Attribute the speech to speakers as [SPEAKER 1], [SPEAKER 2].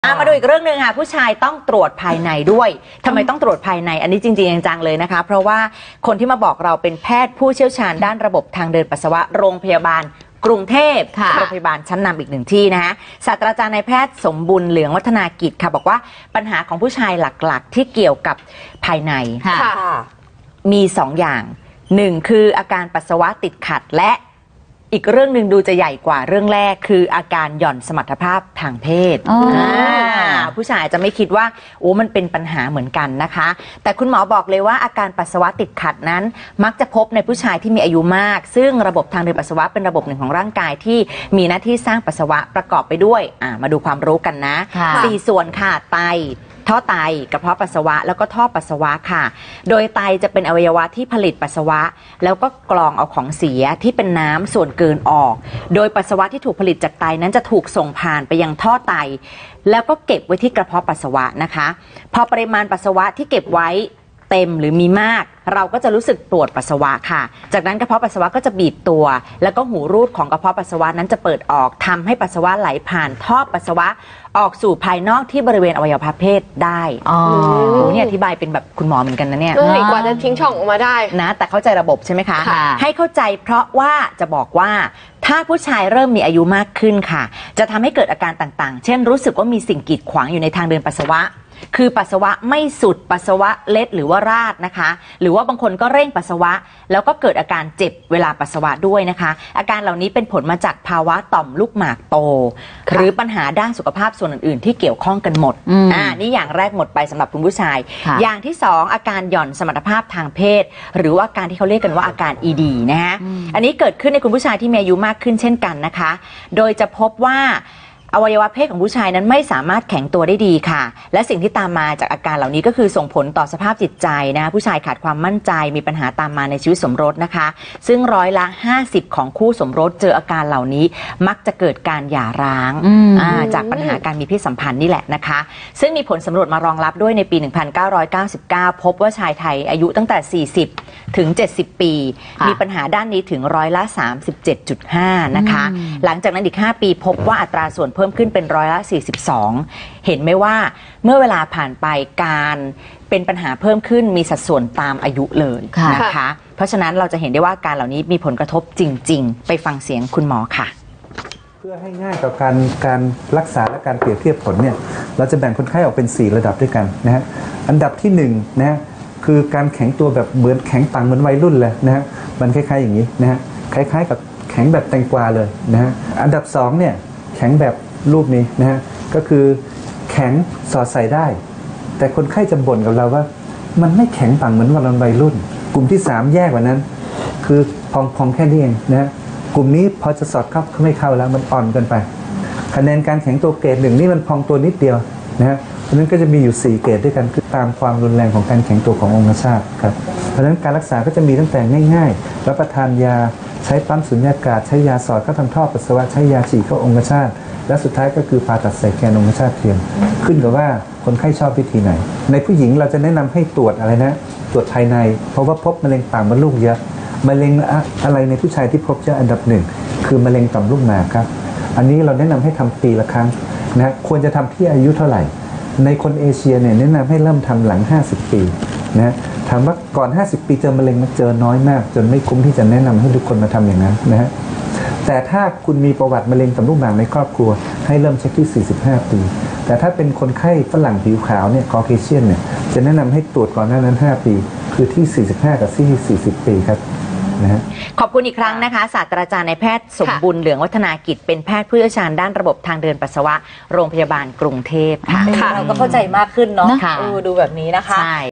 [SPEAKER 1] มาดูอีกเรื่องหนึ่งค่ะผู้ชายต้องตรวจภายในด้วยทำไมต้องตรวจภายในอันนี้จริงๆจังๆเลยนะคะเพราะว่าคนที่มาบอกเราเป็นแพทย์ผู้เชี่ยวชาญด้านระบบทางเดินปัสสาวะโรงพยาบาลกรุงเทพโรงพยาบาลชั้นนำอีกหนึ่งที่นะคะศาสตราจารย์นายแพทย์สมบุญเหลืองวัฒนากิจค่ะบอกว่าปัญหาของผู้ชายหลักๆที่เกี่ยวกับภายในมี2 อย่าง1คืออาการปัสสาวะติดขัดและอีกเรื่องหนึ่งดูจะใหญ่กว่าเรื่องแรกคืออาการหย่อนสมรรถภาพทางเพศผู้ชายจะไม่คิดว่าโอ้มันเป็นปัญหาเหมือนกันนะคะแต่คุณหมอบอกเลยว่าอาการปัสสาวะติดขัดนั้นมักจะพบในผู้ชายที่มีอายุมากซึ่งระบบทางเดินปัสสาวะเป็นระบบหนึ่งของร่างกายที่มีหน้าที่สร้างปัสสาวะประกอบไปด้วยมาดูความรู้กันนะ4 ส่วนค่ะไตท่อไตกระเพาะปัสสาวะแล้วก็ท่อปัสสาวะค่ะโดยไตจะเป็นอวัยวะที่ผลิตปัสสาวะแล้วก็กรองเอาของเสียที่เป็นน้ำส่วนเกินออกโดยปัสสาวะที่ถูกผลิตจากไตนั้นจะถูกส่งผ่านไปยังท่อไตแล้วก็เก็บไว้ที่กระเพาะปัสสาวะนะคะพอปริมาณปัสสาวะที่เก็บไว้เต็มหรือมีมากเราก็จะรู้สึกปวดปัสสาวะค่ะจากนั้นกระเพาะปัสสาวะก็จะบีบตัวแล้วก็หูรูดของกระเพาะปัสสาวะนั้นจะเปิดออกทำให้ปัสสาวะไหลผ่านท่อปัสสาวะออกสู่ภายนอกที่บริเวณอวัยวะเพศได้นี่อธิบายเป็นแบบคุณหมอเหมือนกันนะเนี่ย
[SPEAKER 2] กว่าจะทิ้งช่องออกมาได้
[SPEAKER 1] นะแต่เข้าใจระบบใช่ไหมคะให้เข้าใจเพราะว่าจะบอกว่าถ้าผู้ชายเริ่มมีอายุมากขึ้นค่ะจะทำให้เกิดอาการต่างๆเช่นรู้สึกว่ามีสิ่งกีดขวางอยู่ในทางเดินปัสสาวะคือปัสสาวะไม่สุดปัสสาวะเล็ดหรือว่าราดนะคะหรือว่าบางคนก็เร่งปัสสาวะแล้วก็เกิดอาการเจ็บเวลาปัสสาวะด้วยนะคะอาการเหล่านี้เป็นผลมาจากภาวะต่อมลูกหมากโตหรือปัญหาด้านสุขภาพส่วนอื่นๆที่เกี่ยวข้องกันหมดนี่อย่างแรกหมดไปสำหรับคุณผู้ชายอย่างที่2อาการหย่อนสมรรถภาพทางเพศหรือว่าอาการที่เขาเรียกกันว่าอาการ ED นะฮะอันนี้เกิดขึ้นในคุณผู้ชายที่มีอายุมากขึ้นเช่นกันนะคะโดยจะพบว่าอวัยวะเพศของผู้ชายนั้นไม่สามารถแข็งตัวได้ดีค่ะและสิ่งที่ตามมาจากอาการเหล่านี้ก็คือส่งผลต่อสภาพจิตใจนะผู้ชายขาดความมั่นใจมีปัญหาตามมาในชีวิตสมรสนะคะซึ่ง50%ของคู่สมรสเจออาการเหล่านี้มักจะเกิดการหย่าร้างจากปัญหาการมีเพศสัมพันธ์นี่แหละนะคะซึ่งมีผลสำรวจมารองรับด้วยในปี 1999 พบว่าชายไทยอายุตั้งแต่40 ถึง 70 ปีมีปัญหาด้านนี้ถึง37.5%นะคะหลังจากนั้นอีก5 ปีพบว่าอัตราส่วนเพิ่มขึ้นเป็น42%เห็นไหมว่าเมื่อเวลาผ่านไปการเป็นปัญหาเพิ่มขึ้นมีสัดส่วนตามอายุเลยนะคะเพราะฉะนั้นเราจะเห็นได้ว่าการเหล่านี้มีผลกระทบจริงๆไปฟังเสียงคุณหมอค่ะ
[SPEAKER 3] เพื่อให้ง่ายต่อการรักษาและการเปรียบเทียบผลเนี่ยเราจะแบ่งคนไข้ออกเป็น4 ระดับด้วยกันนะฮะอันดับที่1นะฮะคือการแข็งตัวแบบเหมือนแข็งปังเหมือนวัยรุ่นเลยนะฮะมันคล้ายๆอย่างนี้นะฮะคล้ายๆกับแข็งแบบแตงกวาเลยนะฮะอันดับ2เนี่ยแข็งแบบรูปนี้นะฮะก็คือแข็งสอดใส่ได้แต่คนไข้จะบ่นกับเราว่ามันไม่แข็งปังเหมือนวันวัยรุ่นกลุ่มที่3แยกกว่านั้นคือพองแค่นี้เองนะฮะกลุ่มนี้พอจะสอดเข้าไม่เข้าแล้วมันอ่อนเกินไปคะแนนการแข็งตัวเกรด1นี่มันพองตัวนิดเดียวนะฮะเพราะฉะนั้นก็จะมีอยู่4 เกรดด้วยกันคือตามความรุนแรงของการแข็งตัวขององคชาตครับเพราะฉะนั้นการรักษาก็จะมีตั้งแต่ง่ายๆรับประทานยาใช้ปั๊มสุญญากาศใช้ยาสอดเข้าทางท่อปัสสาวะใช้ยาฉีดเข้าองคชาตและสุดท้ายก็คือผ่าตัดใส่แกนองคชาตเทียมขึ้นกับว่าคนไข้ชอบวิธีไหนในผู้หญิงเราจะแนะนำให้ตรวจอะไรนะตรวจภายในเพราะว่าพบมะเร็งปากมดลูกเยอะมะเร็งอะไรในผู้ชายที่พบเยอะอันดับ1คือมะเร็งต่อมลูกหมากครับอันนี้เราแนะนำให้ทำปีละครั้งนะควรจะทำที่อายุเท่าไหร่ในคนเอเชียเนี่ยแนะนำให้เริ่มทำหลัง50 ปีนะถามว่าก่อน50 ปีเจอมะเร็งมันเจอน้อยมากจนไม่คุ้มที่จะแนะนำให้ทุกคนมาทำอย่างนั้นนะฮะแต่ถ้าคุณมีประวัติมะเร็งต่อมลูกหมากในครอบครัวให้เริ่มเช็คที่45 ปีแต่ถ้าเป็นคนไข้ฝรั่งผิวขาวเนี่ยคอเคเชียนเนี่ยจะแนะนำให้ตรวจก่อนหน้านั้น5 ปีคือที่45กับที่40 ปีครับนะ
[SPEAKER 1] ขอบคุณอีกครั้งนะคะศาสตราจารย์นายแพทย์สมบุญเหลืองวัฒนากิจเป็นแพทย์ผู้เชี่ยวชาญด้านระบบทางเดินปัสสาวะโรงพยาบาลกรุงเทพค่ะ
[SPEAKER 4] เราก็เข้าใจมากขึ้นเนาะดูแบบนี้นะคะ